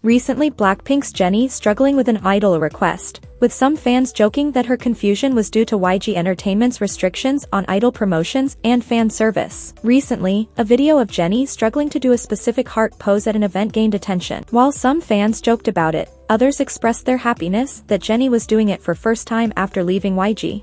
Recently, Blackpink's Jennie struggling with an idol request, with some fans joking that her confusion was due to YG Entertainment's restrictions on idol promotions and fan service. Recently, a video of Jennie struggling to do a specific heart pose at an event gained attention. While some fans joked about it, others expressed their happiness that Jennie was doing it for first time after leaving YG.